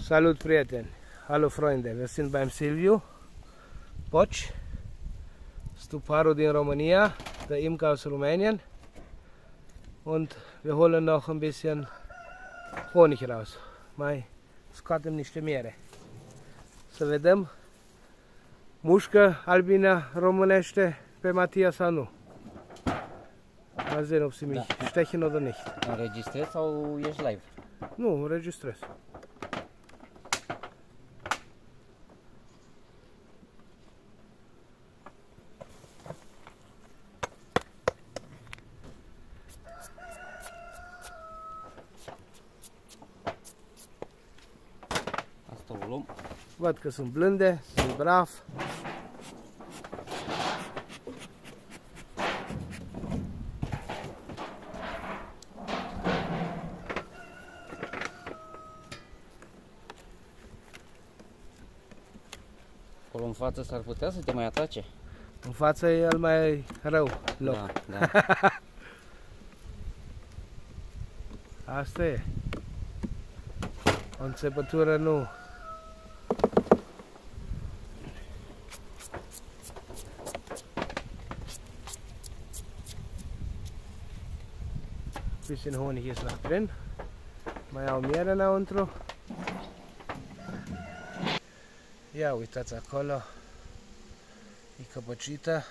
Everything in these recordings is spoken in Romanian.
Salut, prieteni! Hallo Freunde! Wir sind beim Silviu Boch, Stuparu din România, der Imker aus Rumänien. Und wir holen noch ein bisschen Honig raus. Mai scoatem niște miere. Să vedem mușcă albina românește pe Matia sau nu. Mal sehen, ob sie mich stechen oder nicht. Înregistrezi sau ești live? Nu, înregistrez. Asta o luăm. Văd că sunt blânde, sunt brav. Acolo în față s-ar putea să te mai atace? În față e el mai rău loc. Da, da. Asta e. O înțepătură nu. Bisschen Honig ist noch drin. Mai au miere înăuntru. Ia uitați acolo. E căpăcită.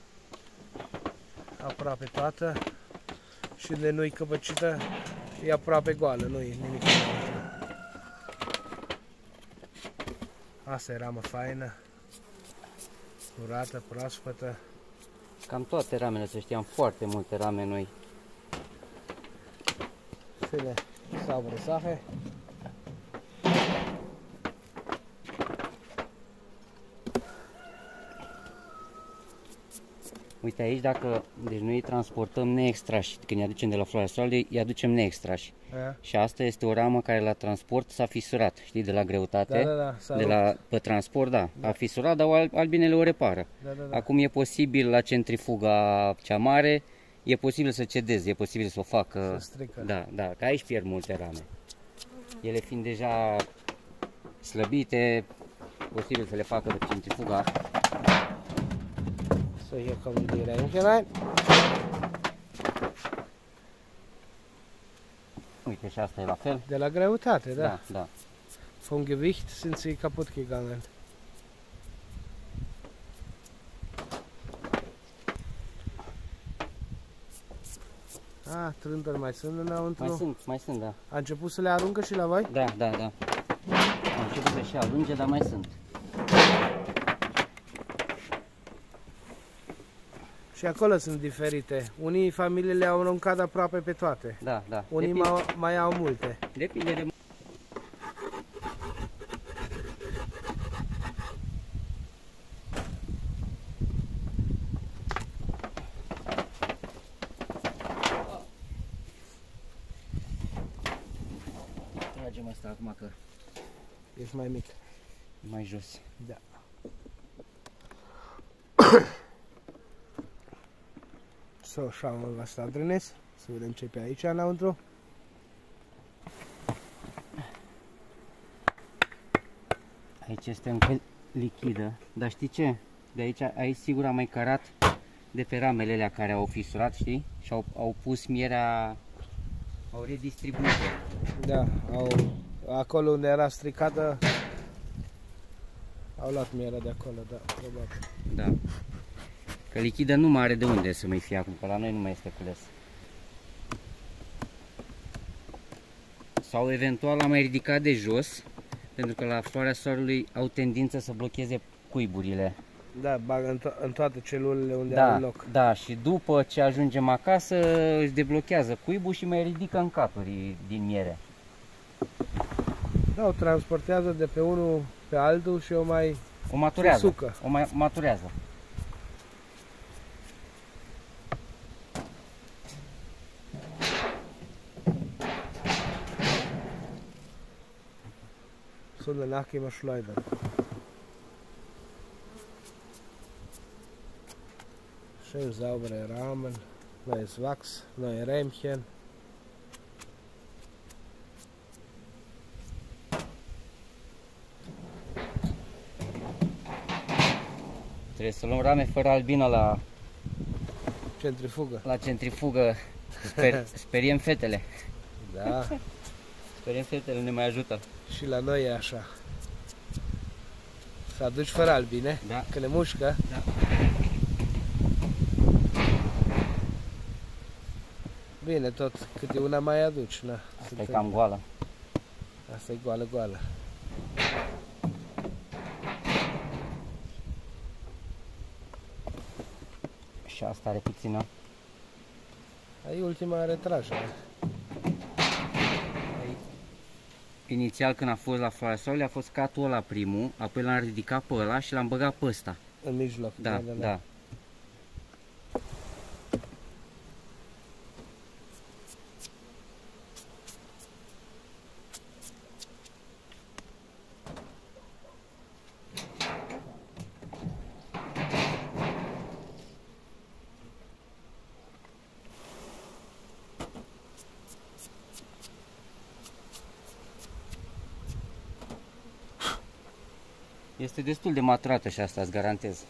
Aproape toată. Și de nu-i căpăcită, e aproape goală, nu-i nimic înăuntru. Asta e ramă faină. Curată, proaspătă. Cam toate ramele, să știam, foarte multe rame noi. Viele saubere Sache. Uite aici, dacă, deci noi îi transportăm neextrași, când îi aducem de la Floarea Soarelui, îi aducem neextrași. Și asta este o ramă care la transport s-a fisurat, știi, de la greutate, pe transport, da, a fisurat, dar albinele o repară. Acum e posibil la centrifuga cea mare, e posibil să cedeze, e posibil să o facă. Să strică. Da, da, că aici pierd multe rame. Ele fiind deja slăbite, posibil să le facă de centrifuga. So, hier kommen die Rähmchen rein. Uite, și asta e la fel. De la greutate, da. Da, da. Vom Gewicht sind sie kaputt gegangen. Ah, trântări mai sunt înăuntru? Mai sunt, da. A început să le aruncă și la voi? Da, da, da. Am început să și arunce, dar mai sunt. Și acolo sunt diferite. Unii familiile au aruncat aproape pe toate. Da, da. Unii mai au multe. Depinde de... Tragem asta acum că Ești mai mic. mai jos. Da. So, schauen wir, was da drin ist. Să vedem ce pe aici înăuntru. Aici este încă lichidă, dar știi ce? De aici sigur am mai cărat de pe ramele alea care au fisurat, știi? Și au pus mierea, au redistribuit. Da, acolo unde era stricată, au luat mierea de acolo, da, probabil. Da. Că lichidă nu mai are de unde să mai fie acum, că la noi nu mai este cules. Sau eventual am mai ridicat de jos, pentru că la Floarea Soarelui au tendință să blocheze cuiburile. Da, bag în toate celulele unde au au loc. Da, și după ce ajungem acasă își deblochează cuibul și mai ridică în caturi din miere. Da, o transportează de pe unul pe altul și o maturează. Sucă. O mai maturează. So danach gehen wir schleudern. Schön saubere Rahmen, neues Wachs, neue Rähmchen. Trebuie să luăm rame fără albină la centrifugă. La centrifugă. Speriem fetele. Da. Speriem fetele ne mai ajută. Și la noi e așa. Să aduci fără albine, da. Că le mușcă. Da. Bine, tot câte una mai aduci. Na. Asta e cam goală. Asta e goală. Și asta are puțină. Ai ultima retragere. Inițial când a fost la floarea soarelui a fost catul ăla primul, apoi l-am ridicat pe ăla și l-am băgat pe ăsta. În mijloc. Da. Este destul de maturată și asta, îți garantez.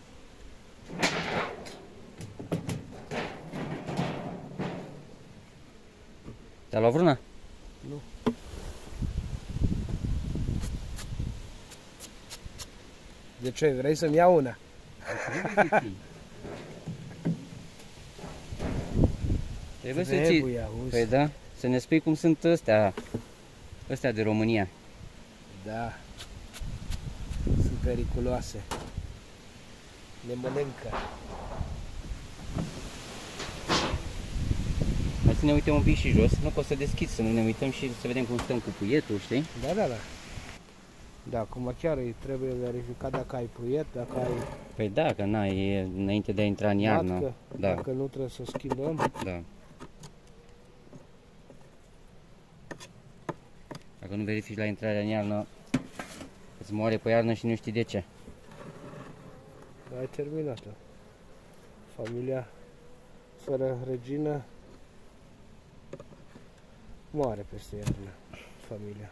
Te-a luat vreuna? Nu. De ce? Vrei să-mi iau una? Trebuie să ții. Păi da, să ne spui cum sunt ăstea de România. Da. Sunt periculoase. Ne mănâncă. Hai să ne uităm un pic și jos. Nu pot să deschid, să nu ne uităm și să vedem cum stăm cu puietul, știi? Da. Da, acum chiar trebuie verificat dacă ai puiet, dacă ai... Păi da, că e înainte de a intra în iarnă. Matcă, da. Dacă nu trebuie să schimbăm. Da. Dacă nu verifici la intrarea în iarnă, îți moare pe iarnă și nu știi de ce. Ai terminat-o. Familia fără regină moare peste iarnă. Familia.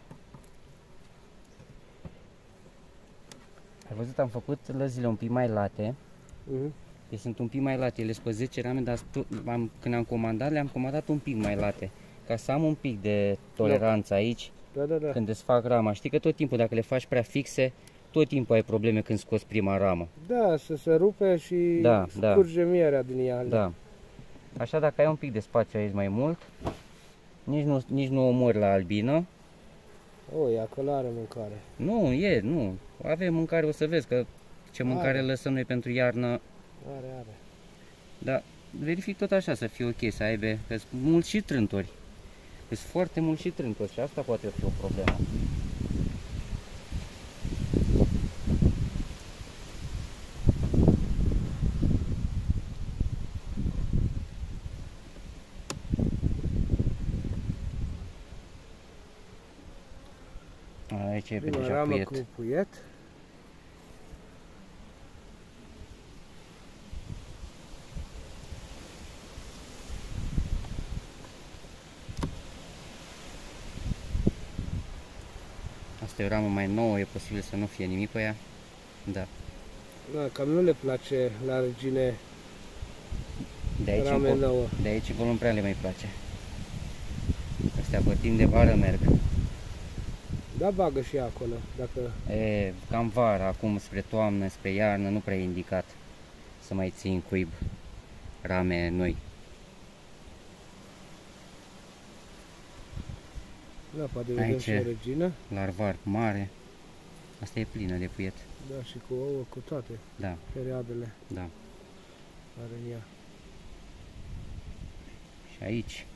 Ai văzut, am făcut lăzile un pic mai late. Deci sunt un pic mai late, ele sunt pe 10 rame, dar când am comandat, le-am comandat un pic mai late. Ca să am un pic de toleranță aici. Da. Când desfac rama. Știi că tot timpul, dacă le faci prea fixe, tot timpul ai probleme când scoți prima ramă. Da, să se rupe și scurge mierea din ea. Da. Așa, dacă ai un pic de spațiu aici mai mult, nici nu omori la albină. O, ia că are mâncare. Nu. Avem mâncare, o să vezi că ce mâncare lăsăm noi pentru iarnă. Are. Da, verific tot așa să fie ok, să aibă, că sunt mulți și trântori. Sunt foarte mulți și trântori și asta poate fi o problemă. Aici e pe deja puiet. Cu puiet. Asta e o ramă mai nouă, e posibil să nu fie nimic pe ea. Da. Da, cam nu le place la regine rame nouă. De aici volum prea le mai place. Astea pe timp de vară merg. Da, bagă și acolo, dacă... Cam vara, acum spre toamnă, spre iarnă, nu prea e indicat să mai ții în cuib rame noi. Da, poate vedem și o regină. Larvar mare. Asta e plină de puiet. Da, și cu ouă, cu toate perioadele. Da. Are în ea. Și aici.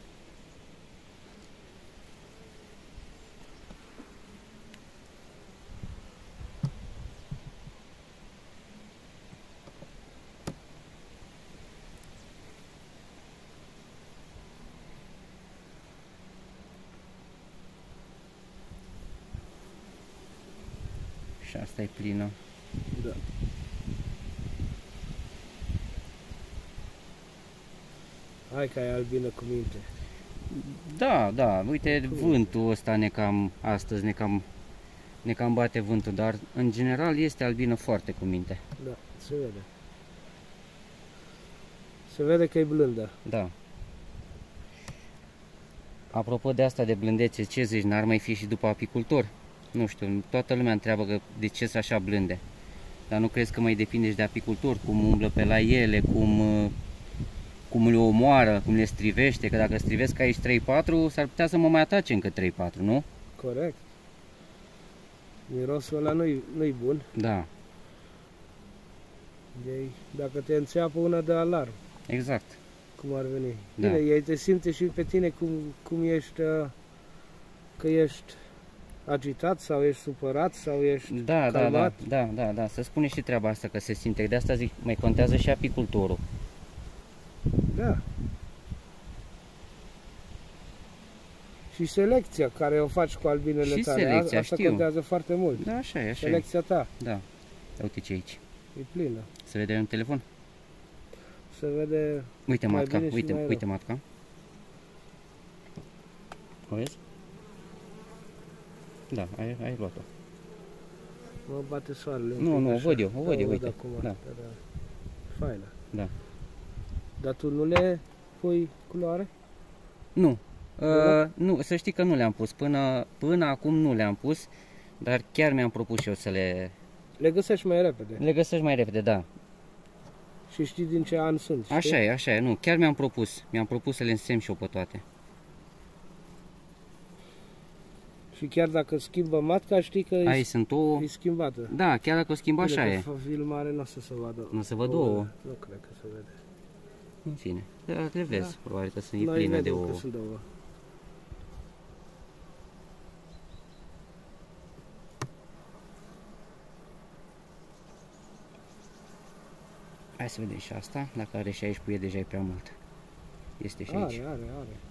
Și asta e plină. Da. Hai că ai albină cu minte. ne cam bate vântul, dar în general este albină foarte cu minte. Da, se vede. Se vede că e blândă. Da. Apropo de asta de blândețe, ce zici, n-ar mai fi și după apicultor? Nu știu, toată lumea întreabă că de ce sunt așa blânde. Dar nu crezi că mai depinde și de apicultor, cum umblă pe la ele, cum le omoară, cum le strivește, că dacă strivesc aici 3-4, s-ar putea să mă mai atace încă 3-4, nu? Corect. Mirosul ăla nu-i bun. Da. Ei, dacă te înțeapă una de alarm. Exact. Cum ar veni. Da. Bine, ei te simte și pe tine cum ești, că ești agitat sau ești supărat sau ești calmat. Da. Să spune și treaba asta că se simte. De asta zic, mai contează și apicultorul. Da. Și selecția care o faci cu albinele și tale, selecția, asta știu. Contează foarte mult. Da, așa e, așa selecția ta. Da. uite ce aici. E plină. Se vede un telefon? Se vede. Uite matca, uite matca. O vezi? Da, ai luat-o. Mă bate soarele. Nu, o văd eu, uite. Acum. Da. Faină. Da. Dar tu nu le pui culoare? Nu. Nu, să știi că nu le-am pus. Până acum nu le-am pus, dar chiar mi-am propus eu să le... Le găsești mai repede. Le găsești mai repede, da. Și știi din ce an sunt, știi? Așa e, nu, chiar mi-am propus. Mi-am propus să le însemn și eu pe toate. Și chiar dacă schimbă matca, știi că aici sunt ouă. E schimbată. Da, chiar dacă o schimbă, așa e. Filmare nu o să se vadă. Nu se văd ouă? Nu cred că se vede. În fine, dar le vezi, probabil că sunt pline de ouă. Că sunt ouă. Hai să vedem și asta, dacă are și aici puiet, deja e prea mult. Este și aici. Are.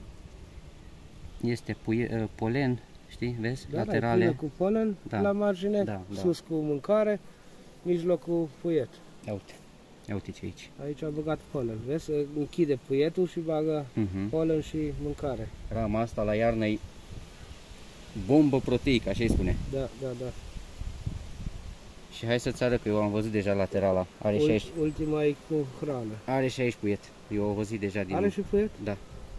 Este polen, știi, vezi, da, laterale. Da, cu polen, la margine, sus cu mâncare, mijlocul puiet. Ia uite ce aici. Aici a băgat polen, vezi, închide puietul și bagă polen și mâncare. Rama asta la iarnă e bombă proteică, așa îi spune. Da. Și hai să-ți arăt că eu am văzut deja laterala. Are și aici. Ultima e cu hrană. Are și aici puiet. Eu am văzut deja din... Are și puiet? Da.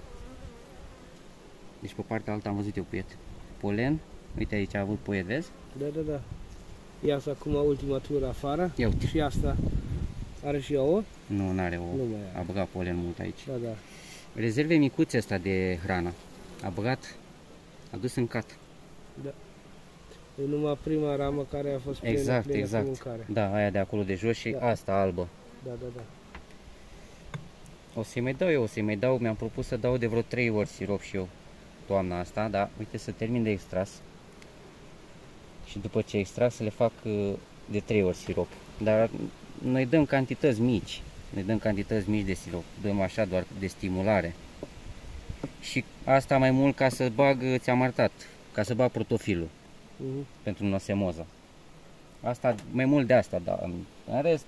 Deci pe partea alta am văzut eu puiet. Polen. Uite aici a avut puiet, vezi? Da. Ia-ți acum ultima tură afară. Ia uite. Și asta are și ouă? Nu, n-are ouă. A băgat polen mult aici. Da. Rezerve micuțe asta de hrană. A dus în cat. Da. E numai prima ramă care a fost plină cu mâncare. Da, aia de acolo de jos și asta albă. Da. O să-i mai dau, mi-am propus să dau de vreo 3 ori sirop și eu toamna asta, dar uite să termin de extras. Și după ce extras să le fac de 3 ori sirop. Dar noi dăm cantități mici. De sirop. Dăm așa doar de stimulare. Și asta mai mult ca să bag, ți-am arătat, ca să bag protofilul. Pentru nosemoza. Asta, mai mult de asta, dar în rest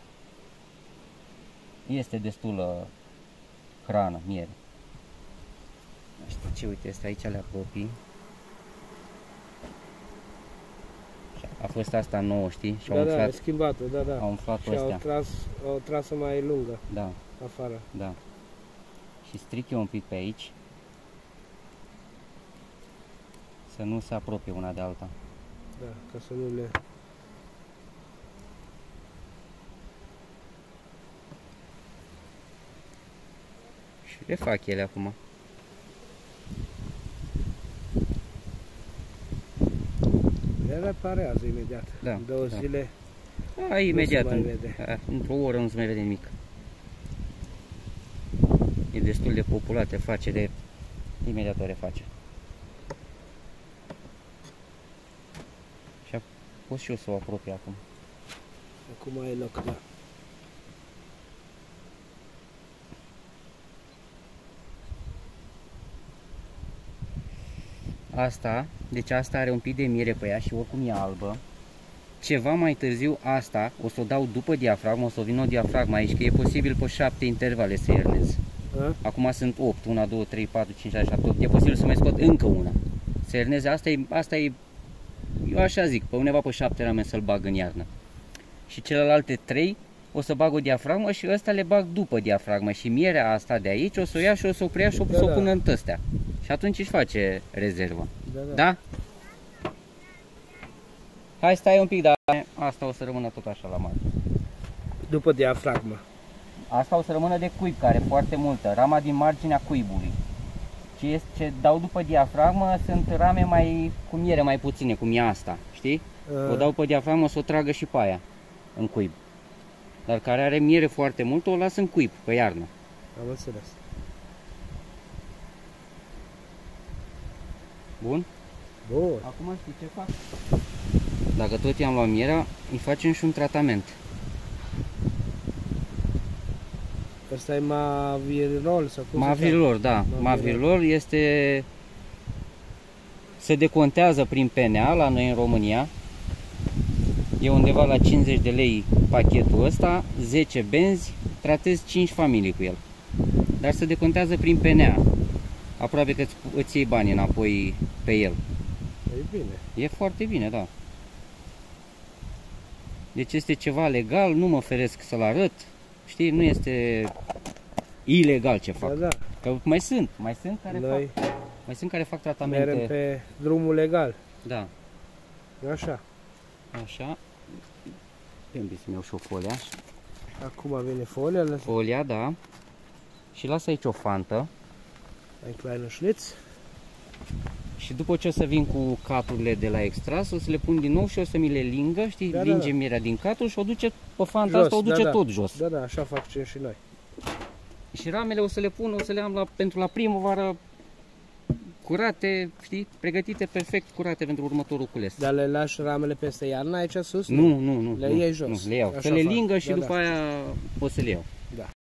este destulă hrană, miere. Știi ce, uite, asta aici le apropii. A fost asta nouă, știi? Și da, schimbată, da. Au umflat și astea. au tras-o mai lungă. Da. Afară. Da. Și stric eu un pic pe aici. Să nu se apropie una de alta. Da, ca să nu le... Și le fac ele acum. Le reparează imediat. Da. În 2 zile. Imediat. Într-o oră nu se mai vede nimic. E destul de populat, imediat o reface. Și pot și eu să o apropie acum. Acum e loc, da. Deci asta are un pic de miere pe ea și oricum e albă. Ceva mai târziu asta o să o dau după diafragmă, o să vină o diafragmă aici, că e posibil pe 7 intervale să iernez. Acum sunt 8, 1, 2, 3, 4, 5, 6, 7, 8, e posibil să mai scot încă una. Să ierneze, asta e eu așa zic, pe undeva pe 7 rame să-l bag în iarnă. Și celelalte 3 o să bag o diafragmă și ăsta le bag după diafragmă. Și mierea asta de aici o să o ia și o să o preia și o să o pună în tăstea. Și atunci își face rezervă. Da? Hai, stai un pic, dar asta o să rămână tot așa la mare. După diafragmă. Asta o să rămână de cuib, care e foarte multă. Rama din marginea cuibului. Ce dau după diafragmă sunt rame cu miere mai puține, cum e asta, știi? O dau pe diafragmă, o să o tragă și pe aia, în cuib. Dar care are miere foarte mult, o las în cuib, pe iarnă. Am înțeles. Bun? Bun. Acum știi ce fac? Dacă tot i-am luat mierea, îi facem și un tratament. Asta e Mavirilol sau cum? Mavirilol, da. Mavirilol este... se decontează prin PNA la noi în România. E undeva la 50 de lei pachetul ăsta, 10 benzi, tratezi 5 familii cu el. Dar se decontează prin PNA. Aproape că îți iei bani înapoi pe el. E bine. E foarte bine, da. Deci este ceva legal, nu mă feresc să-l arăt. Știi, nu este ilegal ce fac. Da. Că mai sunt care fac tratamente. Merem pe drumul legal. Da. Așa. Așa. Trebuie să-mi iau și o folia. Acum vine folia. Folia, da. Și las aici o fantă. Ein kleiner Schlitz. Și după ce o să vin cu caturile de la extras, o să le pun din nou și o să mi le lingă, știi? Linge mierea din catul și o duce pe fanta asta, o duce tot jos. Da, da, așa facem și noi. Și ramele o să le pun, o să le am pentru la primăvară curate, știi? Pregătite perfect curate pentru următorul cules. Dar le lași ramele peste iarnă aici sus? Nu. Le iei jos? Nu, le iau. Să le lingă și după aia o să le iau. Da.